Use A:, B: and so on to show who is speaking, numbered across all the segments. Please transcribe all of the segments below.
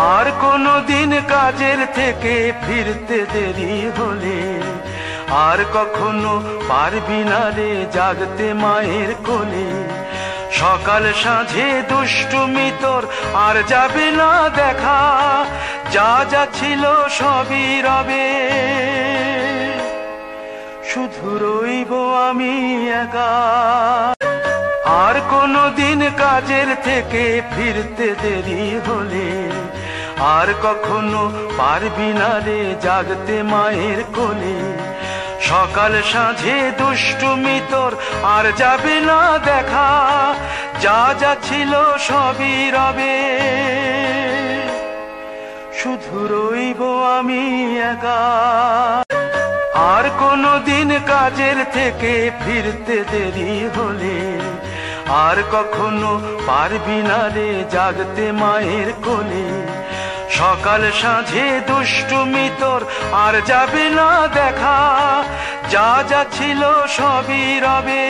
A: আর কোনো দিন কাজের থেকে ফিরতে দেরি হলে আর কখনো পারবি না রে জাগতে মায়ের কোলে। সকাল সাঁঝে দুষ্টুমি তোর আর যাবে না দেখা, যা যা ছিল সবই রবে, শুধু রইব আমি একা। আর কোনো দিন কাজের থেকে ফিরতে দেরি হলে আর কখনো পারবি না রে জাগতে মায়ের কোলে। সকাল সাঁঝে দুষ্টুমি তোর আর যাবে না দেখা, যা যা ছিল সবই রবে, শুধু রইব আমি একা। আর কোনো দিন কাজের থেকে ফিরতে দেরি হলে আর কখনো পারবি না রে জাগতে মায়ের কোলে। সকাল সাঁঝে দুষ্টুমি তোর আর যাবে না দেখা, যা যা ছিল সবই রবে,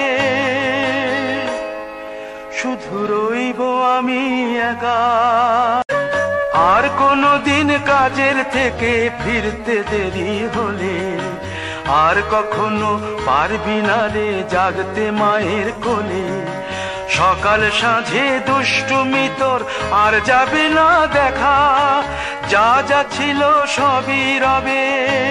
A: শুধু রইব আমি একা। আর কোনো দিন কাজের থেকে ফিরতে দেরি হলে আর কখনো পারবি না রে জাগতে মায়ের কোলে। সকাল সাঁঝে দুষ্টুমি তোর আর যাবে না দেখা, যা যা ছিল সবই রবে,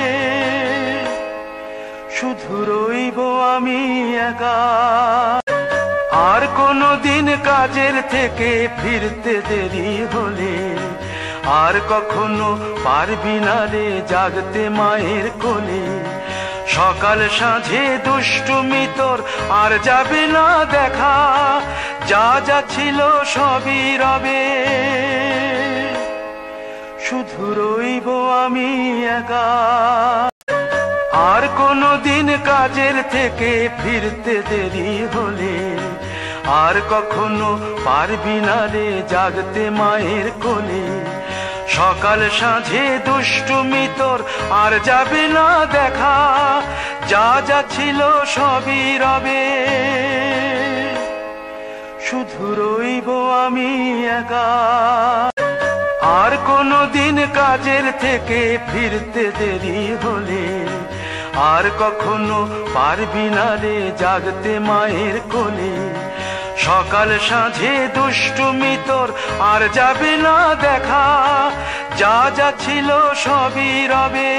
A: শুধু রইব আমি একা। আর কোনো দিন কাজের থেকে ফিরতে দেরি হলে আর কখনো পারবি না রে জাগতে মায়ের কোলে। সকাল সাঁঝে দুষ্টুমি তোর আর যাবে না দেখা, যা যা ছিল সবই রবে, শুধু রইব আমি একা। আর কোনো দিন কাজের থেকে ফিরতে দেরি হলে আর কখনো পারবি না রে জাগতে মায়ের কোলে। সকাল সাঁঝে দুষ্টুমি তোর আর যাবে না দেখা, যা যা ছিল সবই রবে, শুধু রইব আমি একা। আর কোনো দিন কাজের থেকে ফিরতে দেরি হলে আর কখনো পারবি না রে জাগতে মায়ের কোলে। সকাল সাঁঝে দুষ্টুমি তোর আর যাবে না দেখা, যা যা ছিল সবই রবে,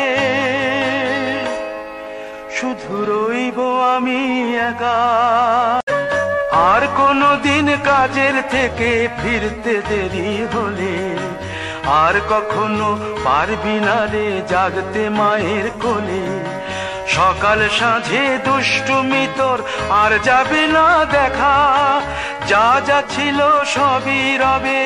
A: শুধু রইব আমি একা। আর কোনো দিন কাজের থেকে ফিরতে দেরি হলে আর কখনো পারবি না রে জাগতে মায়ের কোলে। সকাল সাঁঝে দুষ্টুমি তোর আর যাবে না দেখা, যা যা ছিল সবই রবে,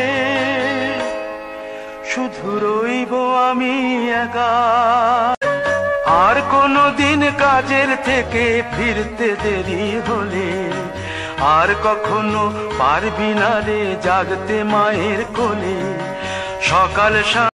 A: শুধু রইব আমি একা। আর কোনো দিন কাজের থেকে ফিরতে দেরি হলে আর কখনো পারবি না রে জাগতে মায়ের কোলে। সকাল